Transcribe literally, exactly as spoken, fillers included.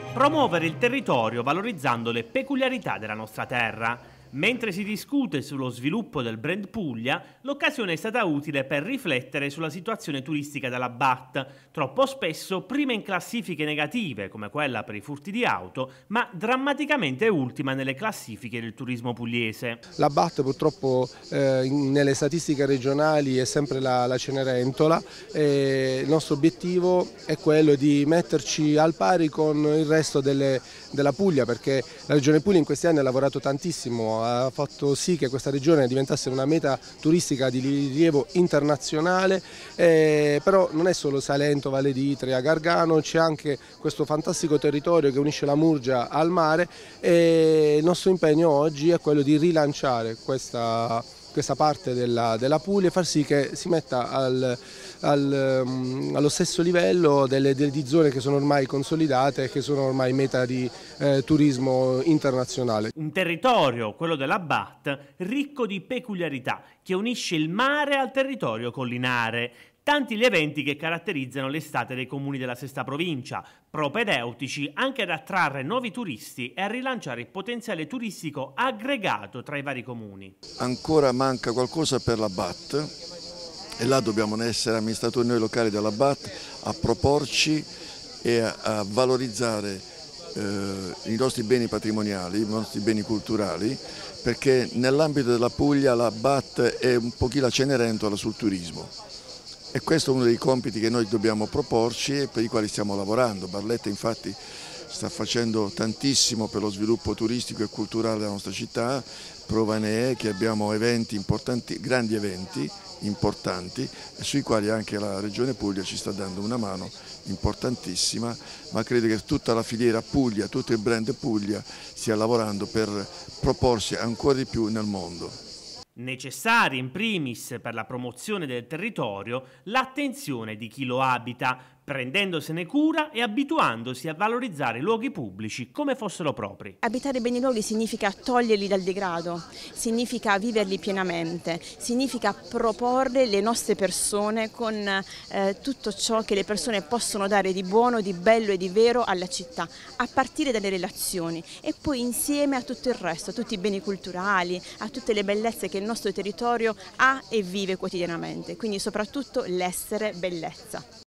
Promuovere il territorio valorizzando le peculiarità della nostra terra. Mentre si discute sullo sviluppo del brand Puglia, l'occasione è stata utile per riflettere sulla situazione turistica della B A T, troppo spesso prima in classifiche negative, come quella per i furti di auto, ma drammaticamente ultima nelle classifiche del turismo pugliese. La B A T purtroppo eh, nelle statistiche regionali è sempre la, la Cenerentola e il nostro obiettivo è quello di metterci al pari con il resto delle, della Puglia, perché la Regione Puglia in questi anni ha lavorato tantissimo, ha fatto sì che questa regione diventasse una meta turistica di rilievo internazionale, eh, però non è solo Salento, Valle d'Itria, Gargano, c'è anche questo fantastico territorio che unisce la Murgia al mare e il nostro impegno oggi è quello di rilanciare questa, questa parte della, della Puglia e far sì che si metta al, al, um, allo stesso livello delle, delle, di zone che sono ormai consolidate e che sono ormai meta di eh, turismo internazionale. Un territorio, quello della B A T, ricco di peculiarità, che unisce il mare al territorio collinare. Tanti gli eventi che caratterizzano l'estate dei comuni della sesta provincia, propedeutici anche ad attrarre nuovi turisti e a rilanciare il potenziale turistico aggregato tra i vari comuni. Ancora manca qualcosa per la B A T e là dobbiamo essere amministratori noi locali della B A T a proporci e a, a valorizzare eh, i nostri beni patrimoniali, i nostri beni culturali, perché nell'ambito della Puglia la B A T è un pochino la Cenerentola sul turismo. E questo è uno dei compiti che noi dobbiamo proporci e per i quali stiamo lavorando. Barletta infatti sta facendo tantissimo per lo sviluppo turistico e culturale della nostra città, prova ne è che abbiamo eventi importanti, grandi eventi importanti e sui quali anche la Regione Puglia ci sta dando una mano importantissima, ma credo che tutta la filiera Puglia, tutto il brand Puglia stia lavorando per proporsi ancora di più nel mondo. Necessari in primis per la promozione del territorio l'attenzione di chi lo abita, prendendosene cura e abituandosi a valorizzare i luoghi pubblici come fossero propri. Abitare bene i luoghi significa toglierli dal degrado, significa viverli pienamente, significa proporre le nostre persone con eh, tutto ciò che le persone possono dare di buono, di bello e di vero alla città, a partire dalle relazioni e poi insieme a tutto il resto, a tutti i beni culturali, a tutte le bellezze che il nostro territorio ha e vive quotidianamente, quindi soprattutto l'essere bellezza.